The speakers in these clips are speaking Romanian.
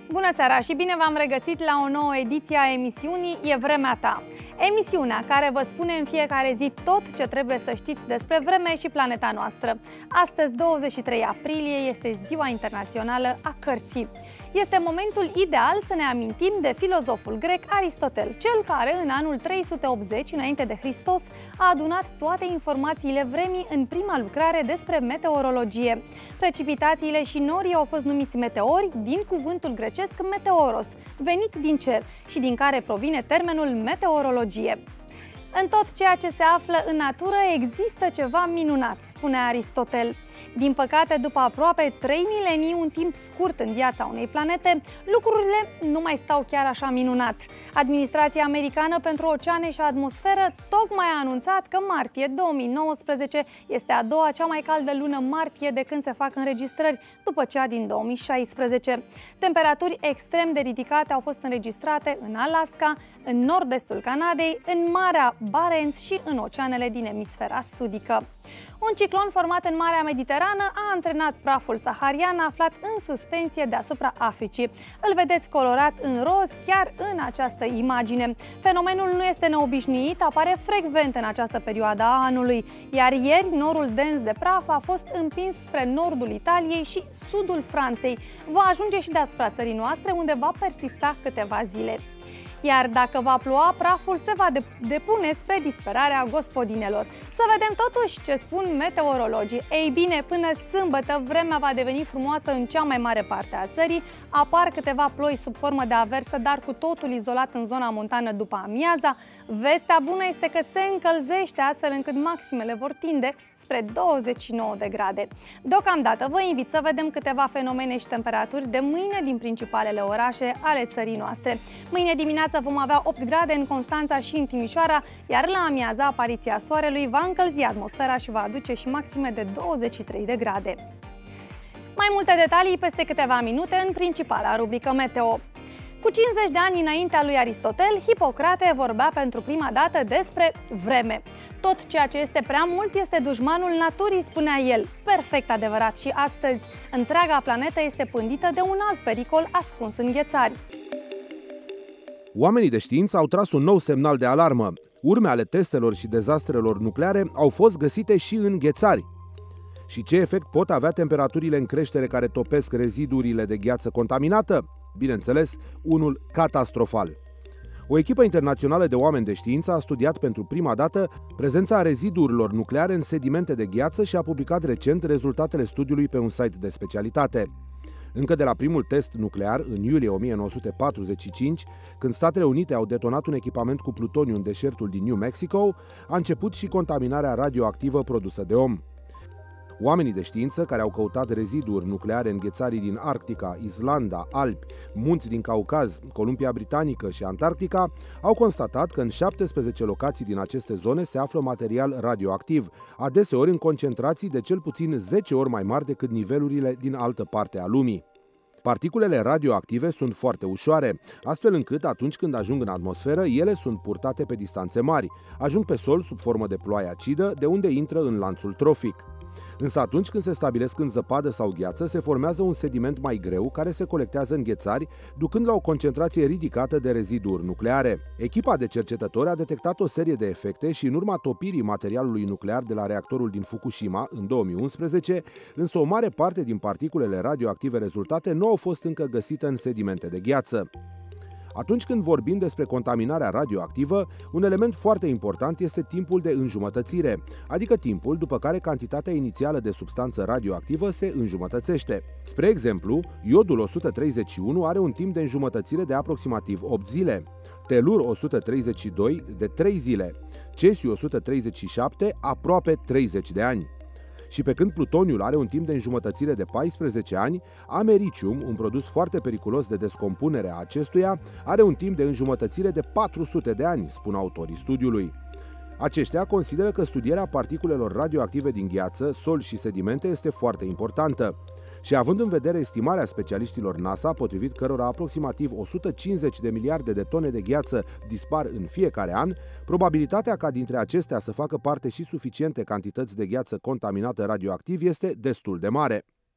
Bună seara și bine v-am regăsit la o nouă ediție a emisiunii E Vremea Ta. Emisiunea care vă spune în fiecare zi tot ce trebuie să știți despre vreme și planeta noastră. Astăzi, 23 aprilie, este Ziua Internațională a Cărții. Este momentul ideal să ne amintim de filozoful grec Aristotel, cel care în anul 380 înainte de Hristos a adunat toate informațiile vremii în prima lucrare despre meteorologie. Precipitațiile și norii au fost numiți meteori din cuvântul grecesc meteoros, venit din cer și din care provine termenul meteorologie. În tot ceea ce se află în natură există ceva minunat, spune Aristotel. Din păcate, după aproape 3 milenii, un timp scurt în viața unei planete, lucrurile nu mai stau chiar așa minunat. Administrația americană pentru oceane și atmosferă tocmai a anunțat că martie 2019 este a doua cea mai caldă lună martie de când se fac înregistrări, după cea din 2016. Temperaturi extrem de ridicate au fost înregistrate în Alaska, în nord-estul Canadei, în Marea Barents și în oceanele din emisfera sudică. Un ciclon format în Marea Mediterană a antrenat praful saharian aflat în suspensie deasupra Africii. Îl vedeți colorat în roz chiar în această imagine. Fenomenul nu este neobișnuit, apare frecvent în această perioadă a anului, iar ieri norul dens de praf a fost împins spre nordul Italiei și sudul Franței. Va ajunge și deasupra țării noastre, unde va persista câteva zile. Iar dacă va ploua, praful se va depune spre disperarea gospodinelor. Să vedem totuși ce spun meteorologii. Ei bine, până sâmbătă vremea va deveni frumoasă în cea mai mare parte a țării. Apar câteva ploi sub formă de averse, dar cu totul izolat în zona montană după amiaza. Vestea bună este că se încălzește, astfel încât maximele vor tinde spre 29 de grade. Deocamdată vă invit să vedem câteva fenomene și temperaturi de mâine din principalele orașe ale țării noastre. Mâine dimineață vom avea 8 grade în Constanța și în Timișoara, iar la amiază apariția soarelui va încălzi atmosfera și va aduce și maxime de 23 de grade. Mai multe detalii peste câteva minute în principala rubrică Meteo. Cu 50 de ani înaintea lui Aristotel, Hipocrate vorbea pentru prima dată despre vreme. Tot ceea ce este prea mult este dușmanul naturii, spunea el. Perfect adevărat și astăzi. Întreaga planetă este pândită de un alt pericol ascuns în ghețari. Oamenii de știință au tras un nou semnal de alarmă. Urme ale testelor și dezastrelor nucleare au fost găsite și în ghețari. Și ce efect pot avea temperaturile în creștere care topesc rezidurile de gheață contaminată? Bineînțeles, unul catastrofal. O echipă internațională de oameni de știință a studiat pentru prima dată prezența reziduurilor nucleare în sedimente de gheață și a publicat recent rezultatele studiului pe un site de specialitate. Încă de la primul test nuclear, în iulie 1945, când Statele Unite au detonat un echipament cu plutoniu în deșertul din New Mexico, a început și contaminarea radioactivă produsă de om. Oamenii de știință care au căutat reziduri nucleare în ghețarii din Arctica, Islanda, Alpi, munți din Caucaz, Columbia Britanică și Antarctica au constatat că în 17 locații din aceste zone se află material radioactiv, adeseori în concentrații de cel puțin 10 ori mai mari decât nivelurile din altă parte a lumii. Particulele radioactive sunt foarte ușoare, astfel încât atunci când ajung în atmosferă, ele sunt purtate pe distanțe mari, ajung pe sol sub formă de ploaie acidă, de unde intră în lanțul trofic. Însă atunci când se stabilesc în zăpadă sau gheață, se formează un sediment mai greu care se colectează în ghețari, ducând la o concentrație ridicată de reziduri nucleare. Echipa de cercetători a detectat o serie de efecte și în urma topirii materialului nuclear de la reactorul din Fukushima în 2011, însă o mare parte din particulele radioactive rezultate nu au fost încă găsite în sedimente de gheață. Atunci când vorbim despre contaminarea radioactivă, un element foarte important este timpul de înjumătățire, adică timpul după care cantitatea inițială de substanță radioactivă se înjumătățește. Spre exemplu, iodul 131 are un timp de înjumătățire de aproximativ 8 zile, telur 132 de 3 zile, cesiu 137 aproape 30 de ani. Și pe când plutoniul are un timp de înjumătățire de 14 ani, americium, un produs foarte periculos de descompunere a acestuia, are un timp de înjumătățire de 400 de ani, spun autorii studiului. Aceștia consideră că studierea particulelor radioactive din gheață, sol și sedimente este foarte importantă. Și având în vedere estimarea specialiștilor NASA, potrivit cărora aproximativ 150 de miliarde de tone de gheață dispar în fiecare an, probabilitatea ca dintre acestea să facă parte și suficiente cantități de gheață contaminată radioactiv este destul de mare.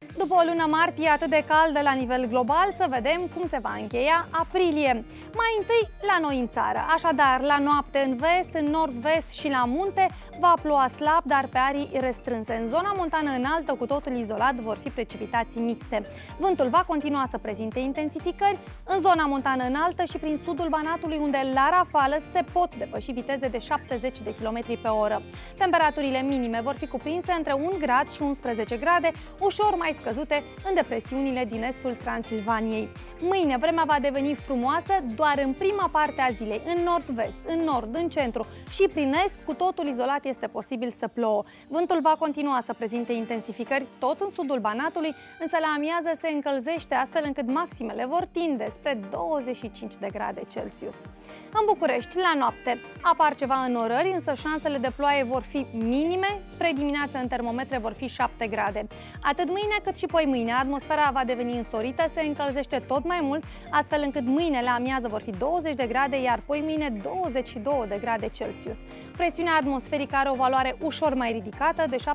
După o lună martie atât de caldă la nivel global, să vedem cum se va încheia aprilie. Mai întâi la noi în țară. Așadar, la noapte în vest, în nord-vest și la munte va ploua slab, dar pe arii restrânse. În zona montană înaltă, cu totul izolat, vor fi precipitații mixte. Vântul va continua să prezinte intensificări în zona montană înaltă și prin sudul Banatului, unde la rafală se pot depăși viteze de 70 de km pe oră. Temperaturile minime vor fi cuprinse între 1 grad și 11 grade, ușor mai scăzute în depresiunile din estul Transilvaniei. Mâine vremea va deveni frumoasă doar în prima parte a zilei, în nord-vest, în nord, în centru și prin est, cu totul izolat este posibil să plouă. Vântul va continua să prezinte intensificări tot în sudul Banatului, însă la amiază se încălzește astfel încât maximele vor tinde spre 25 de grade Celsius. În București, la noapte, apar ceva înnorări, însă șansele de ploaie vor fi minime, spre dimineață în termometre vor fi 7 grade. Atât mâine cât și poi mâine, atmosfera va deveni însorită, se încălzește tot mai mult, astfel încât mâine la amiază vor fi 20 de grade, iar poi mâine 22 de grade Celsius. Presiunea atmosferică are o valoare ușor mai ridicată, de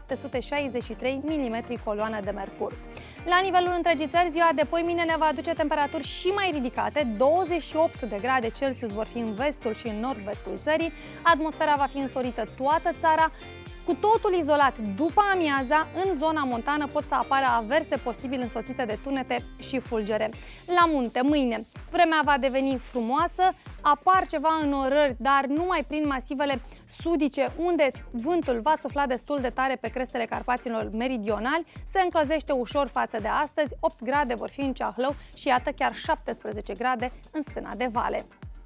763 mm coloană de mercur. La nivelul întregii țări, ziua de poi mâine ne va aduce temperaturi și mai ridicate, 28 de grade Celsius vor fi în vestul și în nord-vestul țării, atmosfera va fi însorită toată țara, cu totul izolat după amiaza, în zona montană pot să apară averse posibil însoțite de tunete și fulgere. La munte, mâine, vremea va deveni frumoasă, apar ceva înnorări, dar numai prin masivele sudice, unde vântul va sufla destul de tare pe crestele Carpaților meridionali, se încălzește ușor față de astăzi, 8 grade vor fi în Ceahlău și iată chiar 17 grade în Stâna de Vale.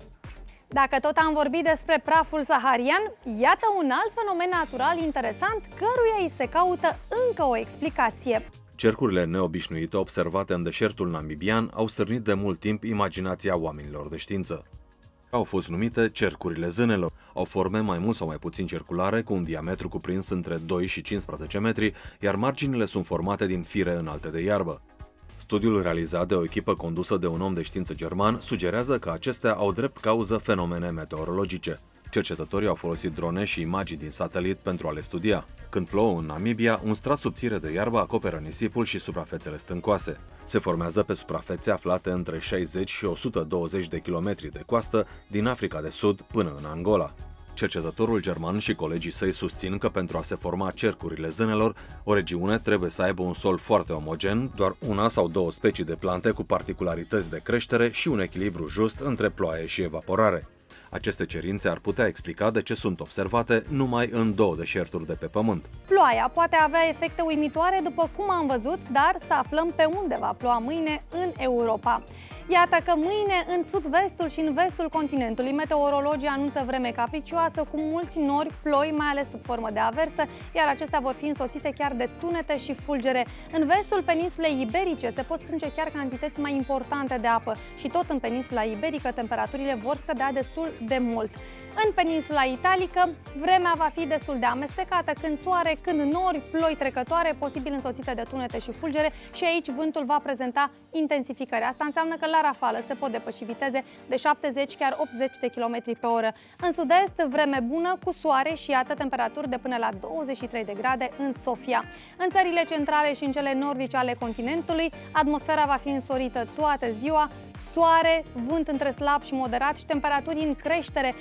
Dacă tot am vorbit despre praful saharian, iată un alt fenomen natural interesant, căruia îi se caută încă o explicație. Cercurile neobișnuite observate în deșertul namibian au stârnit de mult timp imaginația oamenilor de știință. Au fost numite cercurile zânelor. Au forme mai mult sau mai puțin circulare, cu un diametru cuprins între 2 și 15 metri, iar marginile sunt formate din fire înalte de iarbă. Studiul realizat de o echipă condusă de un om de știință german sugerează că acestea au drept cauză fenomene meteorologice. Cercetătorii au folosit drone și imagini din satelit pentru a le studia. Când plouă în Namibia, un strat subțire de iarbă acoperă nisipul și suprafețele stâncoase. Se formează pe suprafețe aflate între 60 și 120 de kilometri de coastă din Africa de Sud până în Angola. Cercetătorul german și colegii săi susțin că pentru a se forma cercurile zânelor, o regiune trebuie să aibă un sol foarte omogen, doar una sau două specii de plante cu particularități de creștere și un echilibru just între ploaie și evaporare. Aceste cerințe ar putea explica de ce sunt observate numai în 2 deșerturi de pe Pământ. Ploaia poate avea efecte uimitoare, după cum am văzut, dar să aflăm pe unde va ploua mâine în Europa. Iată că mâine în sud-vestul și în vestul continentului meteorologii anunță vreme capricioasă cu mulți nori, ploi, mai ales sub formă de aversă, iar acestea vor fi însoțite chiar de tunete și fulgere. În vestul peninsulei iberice se pot strânge chiar cantități mai importante de apă și tot în peninsula iberică temperaturile vor scădea destul de mult. În peninsula italică vremea va fi destul de amestecată, când soare, când nori, ploi trecătoare, posibil însoțite de tunete și fulgere, și aici vântul va prezenta intensificări. Asta înseamnă că la rafală se pot depăși viteze de 70, chiar 80 de km pe oră. În sud-est, vreme bună cu soare și iată temperaturi de până la 23 de grade în Sofia. În țările centrale și în cele nordice ale continentului, atmosfera va fi însorită toată ziua, soare, vânt între slab și moderat și temperaturi în creștere.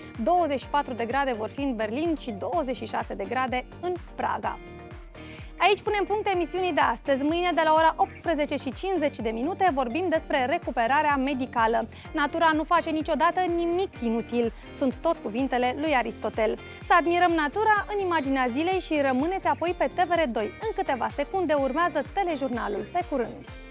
24 de grade vor fi în Berlin și 26 de grade în Praga. Aici punem punct emisiunii de astăzi. Mâine de la ora 18:50 vorbim despre recuperarea medicală. Natura nu face niciodată nimic inutil. Sunt tot cuvintele lui Aristotel. Să admirăm natura în imaginea zilei și rămâneți apoi pe TVR2. În câteva secunde urmează telejurnalul. Pe curând!